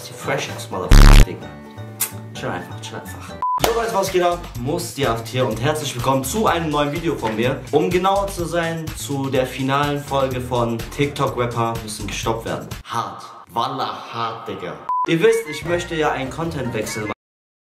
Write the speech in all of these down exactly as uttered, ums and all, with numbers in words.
Sie fresh ass Motherfucker, Digga. Chill einfach, chill einfach. So Leute, was geht ab? Mustihaft hier und herzlich willkommen zu einem neuen Video von mir. Um genauer zu sein, zu der finalen Folge von TikTok-Rapper müssen gestoppt werden. Hart. Wallah hart, Digga. Ihr wisst, ich möchte ja einen Contentwechsel machen.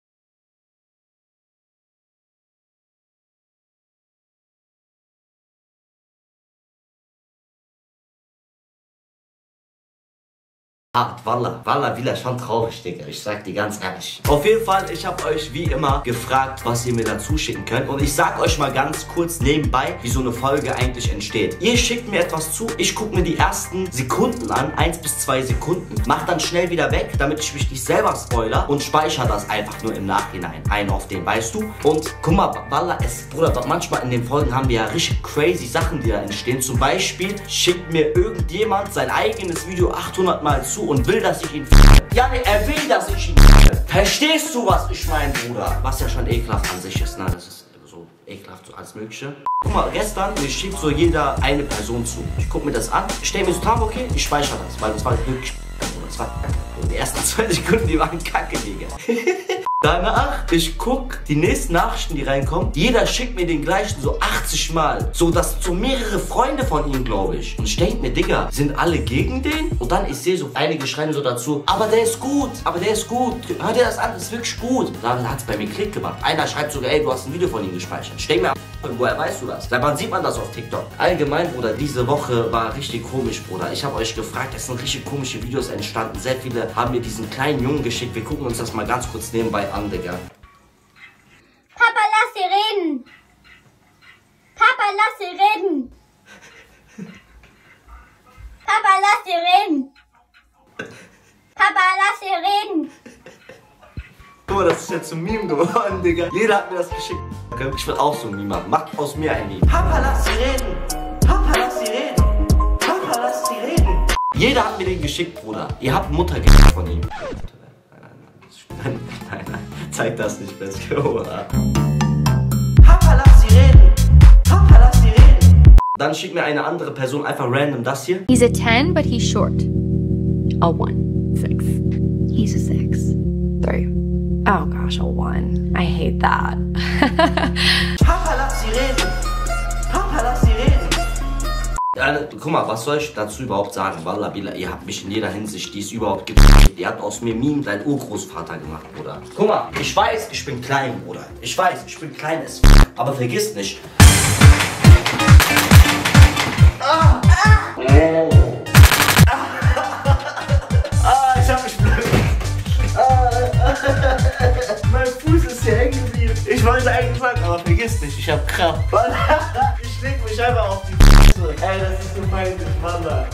Hart, Wallah, Wallah, wieder schon traurig, Digga. Ich sag dir ganz ehrlich. Auf jeden Fall, ich habe euch wie immer gefragt, was ihr mir dazu schicken könnt. Und ich sag euch mal ganz kurz nebenbei, wie so eine Folge eigentlich entsteht. Ihr schickt mir etwas zu, ich gucke mir die ersten Sekunden an, eins bis zwei Sekunden, mach dann schnell wieder weg, damit ich mich nicht selber spoiler und speichere das einfach nur im Nachhinein ein auf den, weißt du? Und guck mal, Wallah, es, Bruder, manchmal in den Folgen haben wir ja richtig crazy Sachen, die da entstehen. Zum Beispiel schickt mir irgendjemand sein eigenes Video achthundert Mal zu und will, dass ich ihn f***e. Ja, ne, er will, dass ich ihn f***e. Verstehst du, was ich meine, Bruder? Was ja schon ekelhaft an sich ist, ne? Das ist so ekelhaft, so alles Mögliche. Guck mal, gestern, mir schickt so jeder eine Person zu. Ich guck mir das an, ich stell mir so dran, okay, ich speichere das, weil das war wirklich das war die ersten zwei Sekunden, die waren kacke, Digga. Danach, ich guck die nächsten Nachrichten, die reinkommen. Jeder schickt mir den gleichen so achtzig Mal. So, das so mehrere Freunde von ihm, glaube ich. Und ich denke mir, Digga, sind alle gegen den? Und dann, ich sehe so, einige schreiben so dazu, aber der ist gut, aber der ist gut. Hör dir das an, das ist wirklich gut. Dann hat es bei mir Klick gemacht. Einer schreibt sogar, ey, du hast ein Video von ihm gespeichert. Ich denke mir, woher weißt du das? Seit wann sieht man das auf TikTok? Allgemein, Bruder, diese Woche war richtig komisch, Bruder. Ich habe euch gefragt, es sind richtig komische Videos entstanden. Sehr viele haben mir diesen kleinen Jungen geschickt. Wir gucken uns das mal ganz kurz nebenbei an, Digga. Papa, lass sie reden! Papa, lass sie reden! Papa, lass sie reden! Papa, lass sie reden! Guck mal, das ist jetzt zum Meme geworden, Digga. Jeder hat mir das geschickt. Ich will auch so ein Meme machen. Macht aus mir ein Meme. Papa, lass sie reden! Papa, lass sie reden! Papa, lass sie reden! Jeder hat mir den geschickt, Bruder. Ihr habt Mutter gekriegt von ihm. Nein, nein, nein, zeig das nicht, Beske, oder? Papa, lass sie reden! Papa, lass sie reden! Dann schickt mir eine andere Person einfach random das hier. He's a ten, but he's short. A one. Six. He's a six. Three. Oh gosh, a one. I hate that. Papa, lass sie reden! Papa, lass sie reden! Ja, guck mal, was soll ich dazu überhaupt sagen? Wallah, Billah, ihr habt mich in jeder Hinsicht, die es überhaupt gibt. Ihr habt aus mir Meme dein Urgroßvater gemacht, Bruder. Guck mal, ich weiß, ich bin klein, Bruder. Ich weiß, ich bin klein as f***. Aber vergiss nicht. Ah! Ah! Ah, ich hab mich blöd. Ah! Mein Fuß ist hier hängen geblieben. Ich wollte eigentlich sagen, aber vergiss nicht, ich hab Kraft. Ich leg mich einfach auf die Füße. Ey, das ist so peinlich, Wallah.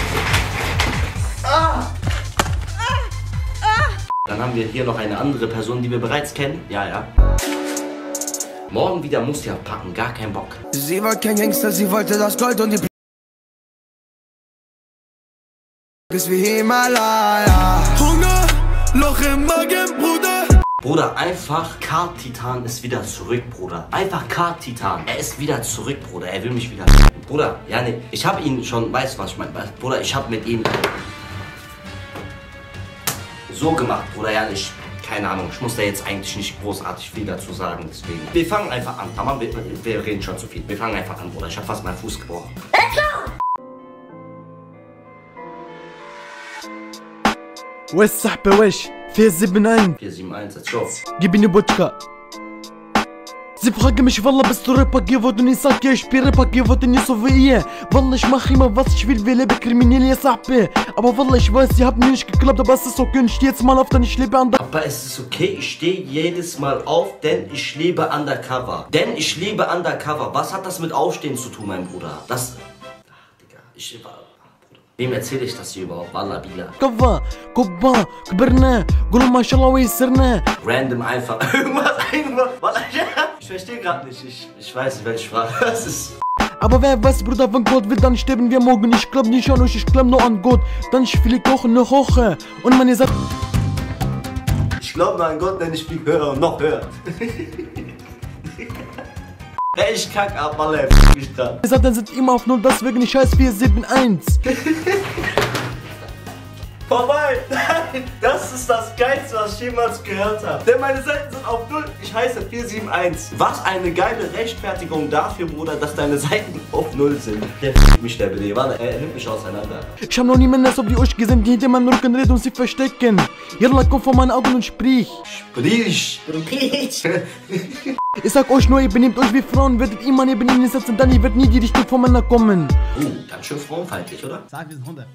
Ah! Dann haben wir hier noch eine andere Person, die wir bereits kennen. Ja, ja. Morgen wieder muss ja packen, gar kein Bock. Sie war kein Gangster, sie wollte das Gold und die P ist wie Himalaya. Hunger, Loch im Magen, Bruder. Bruder, einfach Kart-Titan ist wieder zurück, Bruder. Einfach Kart-Titan. Er ist wieder zurück, Bruder. Er will mich wieder. Bruder, ja, ne, ich habe ihn schon, weißt du, was ich meine? Bruder, ich habe mit ihm so gemacht, Bruder, ehrlich. Keine Ahnung, ich muss da jetzt eigentlich nicht großartig viel dazu sagen, deswegen. Wir fangen einfach an. Aber wir, wir reden schon zu viel. Wir fangen einfach an, Bruder. Ich habe fast meinen Fuß gebrochen. وش صاحبي وش vier sieben eins vier sieben eins, let's go. جيبيني بودكا Sie fragen mich, Wallah, bist du Rapper geworden? Ich sag ja, ich bin Rapper geworden, nicht so wie ihr. Wallah, ich mach immer, was ich will, wir leben kriminell, ihr Sahbe. Aber Wallah, ich weiß, ihr habt mir nicht geklappt, aber es ist okay, ich steh jetzt mal auf, denn ich lebe an der... Aber es ist okay, ich stehe jedes Mal auf, denn ich lebe undercover. Denn ich lebe undercover. Was hat das mit Aufstehen zu tun, mein Bruder? Das... Ach, Digga, ich... Wem erzähle ich das hier überhaupt? Wallah, Billah. كفا كبا كبرنا قولوا ما شاء الله ويسرنا. Random einfach irgendwas einfach. Wallah, ich verstehe gerade nicht. Ich, ich weiß nicht, welche Sprache das ist. Aber wer weiß, Bruder, wenn Gott will, dann sterben wir morgen. Ich glaub nicht an euch, ich glaub nur an Gott. Dann ich flieg auch noch hoch. Und man sagt... Ich glaub nur an Gott, denn ich flieg höher und noch höher. Ey, ich kack ab, Wallah, f*** mich da. Ihr sagt, dann sind immer auf null, deswegen ich heiß vier sieben eins. Vorbei! Nein, das ist das Geilste, was ich jemals gehört habe. Denn meine Seiten sind auf null. Ich heiße vier sieben eins. Was eine geile Rechtfertigung dafür, Bruder, dass deine Seiten auf null sind. Der f*** mich der Bitte. Warte, er nimmt mich auseinander. Ich hab noch niemanden so wie euch gesehen, die hinter meinem Rücken reden und sich verstecken. Yalla, komm vor meine Augen und sprich. Sprich. Sprich. Ich sag euch nur, ihr benehmt euch wie Frauen, werdet ihr mal neben ihnen sitzen, dann ihr werdet nie die Richtung von Männern kommen. Uh, ganz schön frauenfeindlich, oder? Sag, wir sind Hunde.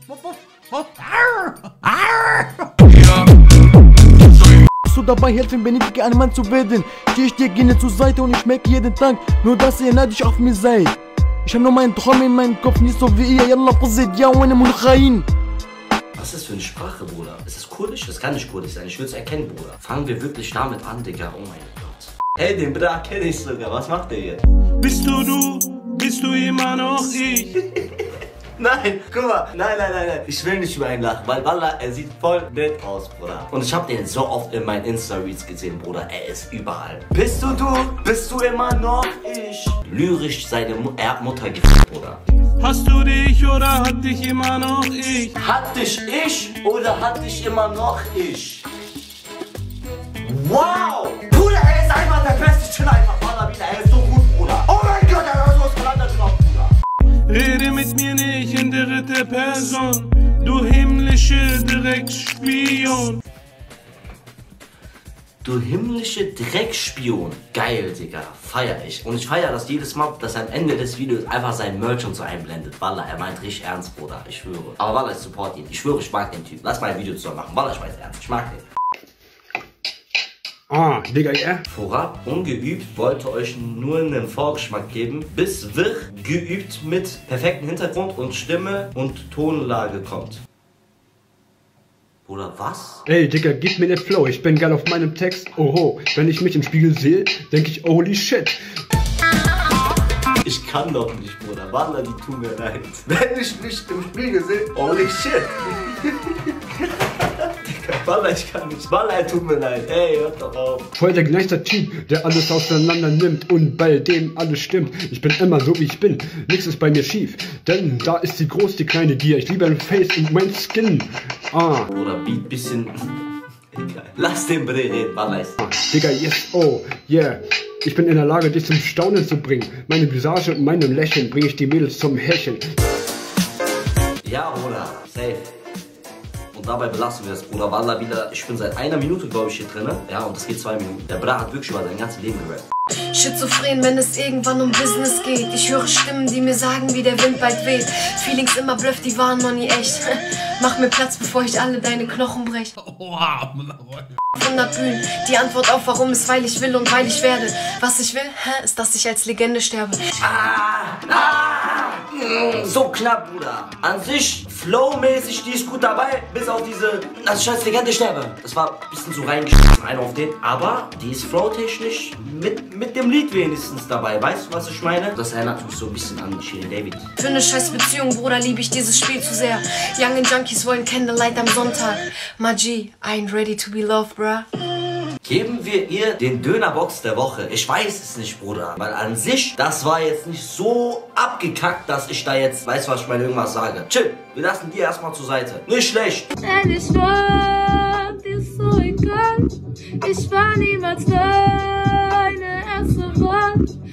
Bist du dabei, helfen Benedikt ein Mann zu werden? Steh ich dir gerne zur Seite und ich merke jeden Tag, nur dass ihr neidisch auf mir seid. Ich hab nur meinen Traum in meinem Kopf, nicht so wie ihr. Yalla, Qazid, ja, und Mulchain. Was ist das für eine Sprache, Bruder? Ist das kurdisch? Das kann nicht kurdisch sein, ich will es erkennen, Bruder. Fangen wir wirklich damit an, Digga, oh mein Gott. Hey, den Bra kenne ich sogar, was macht der jetzt? Bist du du, bist du immer noch ich? Nein, guck mal, nein, nein, nein, nein, ich will nicht über ihn lachen, weil Wallah, er sieht voll nett aus, Bruder. Und ich hab den so oft in meinen Insta-Reels gesehen, Bruder, er ist überall. Bist du du, bist du immer noch ich? Lyrisch seine Mu er hat Mutter gefickt, Bruder. Hast du dich oder hat dich immer noch ich? Hat dich ich oder hat dich immer noch ich? Wow! Bruder, er ist einfach der beste, chill einfach, Wallah, wieder, er ist so gut, Bruder. Oh mein Gott, er hat so auseinandergenommen, Bruder. Rede mit mir nicht in der dritte Person, du himmlische Dreckspion. Du himmlische Dreckspion. Geil, Digga. Feier ich. Und ich feier das jedes Mal, dass er am Ende des Videos einfach sein Merch und so einblendet. Wallah, er meint richtig ernst, Bruder. Ich schwöre. Aber Wallah, ich support ihn. Ich schwöre, ich mag den Typ. Lass mal ein Video zusammen machen. Wallah, ich weiß ernst. Ich mag den. Ah, Digga, ja. Vorab, ungeübt, wollte euch nur einen Vorgeschmack geben, bis wir geübt mit perfektem Hintergrund und Stimme und Tonlage kommt. Oder was? Ey, Digga, gib mir den Flow, ich bin geil auf meinem Text. Oho, wenn ich mich im Spiegel sehe, denke ich, holy shit. Ich kann doch nicht, Bruder. Wallah, die tun mir leid. Wenn ich mich im Spiegel sehe, holy shit. Wallah, ich kann nicht. Wallah, tut mir leid. Ey, hört doch auf. Voll der gleiche Typ, der alles auseinander nimmt und bei dem alles stimmt. Ich bin immer so, wie ich bin. Nichts ist bei mir schief. Denn da ist die groß, die kleine Gier. Ich liebe ein Face und mein Skin. Ah. Oder Beat bisschen... Egal. Lass den Bre reden, Wallah. Ah, Digga, yes, oh, yeah. Ich bin in der Lage, dich zum Staunen zu bringen. Meine Visage und meinem Lächeln bringe ich die Mädels zum Hecheln. Ja, Bruder. Safe. Und dabei belassen wir es, Bruder. Wallah, wieder, ich bin seit einer Minute, glaube ich, hier drin. Ja, und das geht zwei Minuten. Der Bra hat wirklich über sein ganzes Leben gerappt. Schizophren, wenn es irgendwann um Business geht. Ich höre Stimmen, die mir sagen, wie der Wind bald weht. Feelings immer bluff, die waren noch nie echt. Mach mir Platz, bevor ich alle deine Knochen brech. hundert Bühnen, die Antwort auf warum ist, weil ich will und weil ich werde. Was ich will, hä, ist, dass ich als Legende sterbe. Ah, ah, so knapp, Bruder. An sich, flowmäßig, die ist gut dabei, bis auf diese, dass ich als Legende sterbe. Das war ein bisschen so reingeschmissen, einer auf den. Aber die ist flowtechnisch mit, mit dem Lied wenigstens dabei. Weißt du, was ich meine? Das erinnert mich so ein bisschen an Shirin David. Für eine scheiß Beziehung, Bruder, liebe ich dieses Spiel zu sehr. Young and Junkies wollen Candlelight am Sonntag. Maji, I ain't ready to be loved, bruh. Geben wir ihr den Dönerbox der Woche. Ich weiß es nicht, Bruder. Weil an sich, das war jetzt nicht so abgekackt, dass ich da jetzt, weißt du, was ich meine, irgendwas sage. Chill, wir lassen die erstmal zur Seite. Nicht schlecht. Ehrlich war dir so egal. Ich war niemals deine erste Wahl.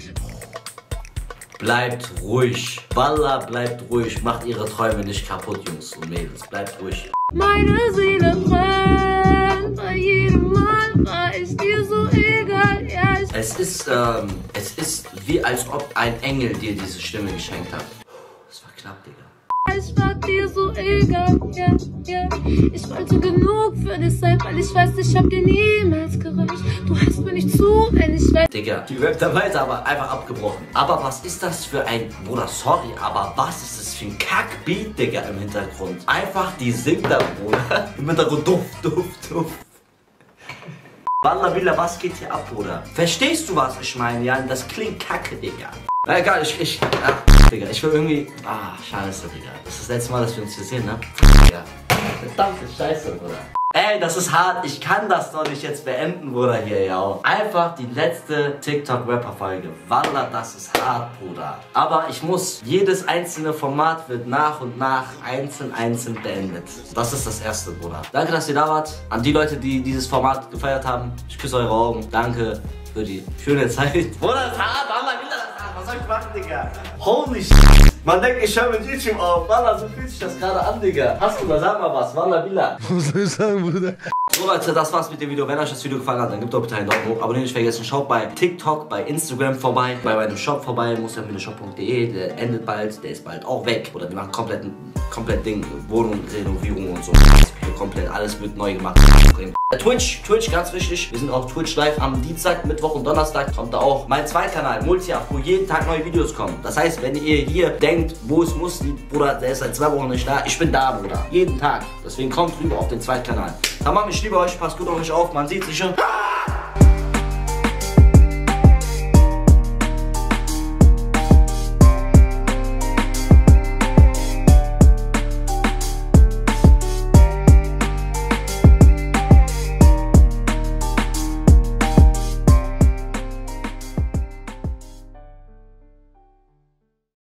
Bleibt ruhig. Wallah, bleibt ruhig. Macht ihre Träume nicht kaputt, Jungs und Mädels. Bleibt ruhig. Meine Seele brennt. Bei jedem Mal war ich dir so egal. Ja, ich Es ist, ähm, es ist wie als ob ein Engel dir diese Stimme geschenkt hat. Das war knapp, Digga. Ich war dir so egal, ja, ja. Ich wollte genug für dich sein, weil ich weiß, ich hab dir niemals gereicht. Du hörst mir nicht zu, wenn ich weiß. Digga, die rappt da weiter, aber einfach abgebrochen. Aber was ist das für ein, Bruder, sorry, aber was ist das für ein Kackbeat, Digga, im Hintergrund? Einfach, die singt da, Bruder. Im Hintergrund, duft, duft, duft. Wallah, Billah, was geht hier ab, Bruder? Verstehst du, was ich meine, ja? Das klingt kacke, Digga. Na egal, ich, ich, ach, Digga, ich will irgendwie, ah, scheiße, Digga. Das ist das letzte Mal, dass wir uns hier sehen, ne? Ja. Verdammte Scheiße, Bruder. Ey, das ist hart. Ich kann das doch nicht jetzt beenden, Bruder, hier, ja. Einfach die letzte TikTok-Rapper-Folge. Wallah, das ist hart, Bruder. Aber ich muss. Jedes einzelne Format wird nach und nach einzeln, einzeln beendet. Das ist das erste, Bruder. Danke, dass ihr da wart. An die Leute, die dieses Format gefeiert haben. Ich küsse eure Augen. Danke für die schöne Zeit. Bruder, das ist hart. Wallah, wieder das hart. Was soll ich machen, Digga? Holy shit. Man denkt, ich höre mit YouTube auf. Wallah, so fühlt sich das gerade an, Digga. Hast du da? Sag mal was. Wallah, Billah. Was soll ich sagen, Bruder? So Leute, das war's mit dem Video. Wenn euch das Video gefallen hat, dann gebt doch bitte einen Daumen hoch. Abonniert nicht vergessen. Schaut bei TikTok, bei Instagram vorbei, bei meinem Shop vorbei, mustershop punkt de. Der endet bald, der ist bald auch weg. Oder wir machen komplett, komplett Ding, Wohnung, Renovierung und so. Komplett, alles wird neu gemacht. Twitch, Twitch, ganz wichtig. Wir sind auf Twitch live am Dienstag, Mittwoch und Donnerstag. Kommt da auch mein Zweitkanal, Multiaf, wo jeden Tag neue Videos kommen. Das heißt, wenn ihr hier denkt, wo ist Musti, Bruder, der ist seit zwei Wochen nicht da. Ich bin da, Bruder. Jeden Tag. Deswegen kommt rüber auf den Zweitkanal. Tamam, ich liebe euch, passt gut auf euch auf. Man sieht sich schon.